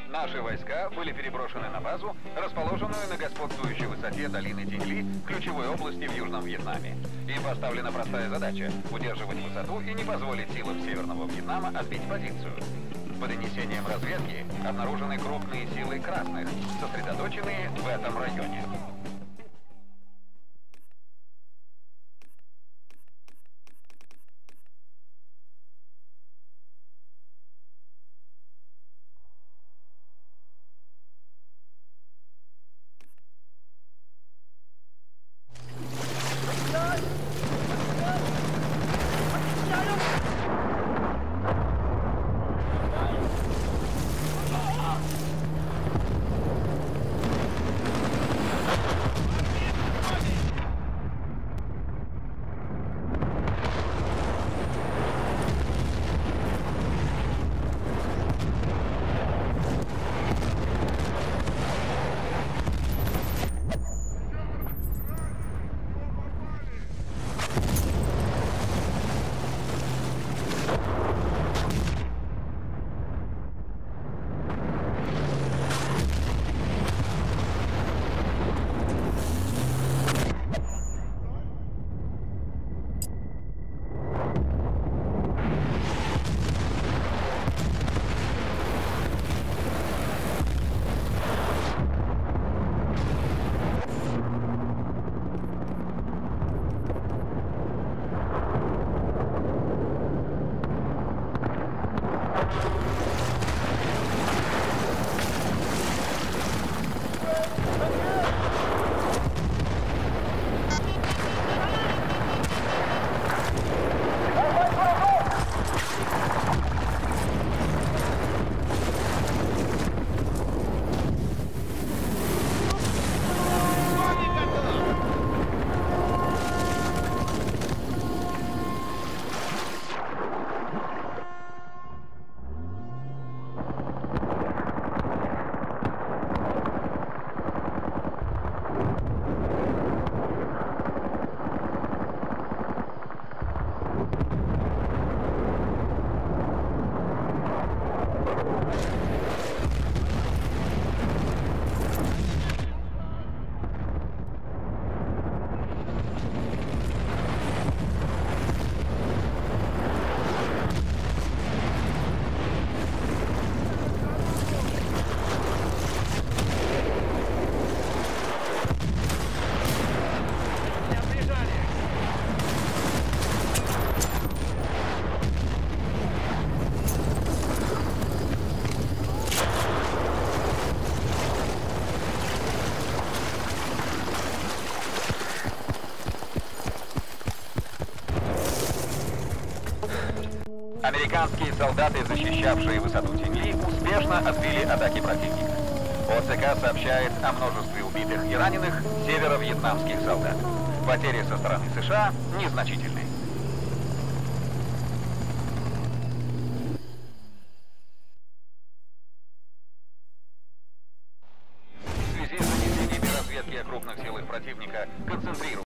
Наши войска были переброшены на базу, расположенную на господствующей высоте долины Тигли, ключевой области в Южном Вьетнаме. Им поставлена простая задача – удерживать высоту и не позволить силам Северного Вьетнама отбить позицию. По донесениям разведки обнаружены крупные силы красных, сосредоточенные в этом районе. Американские солдаты, защищавшие высоту Тигли, успешно отбили атаки противника. ОЦК сообщает о множестве убитых и раненых северо-вьетнамских солдат. Потери со стороны США незначительные. В связи с донесениями разведки о крупных силах противника, концентрируют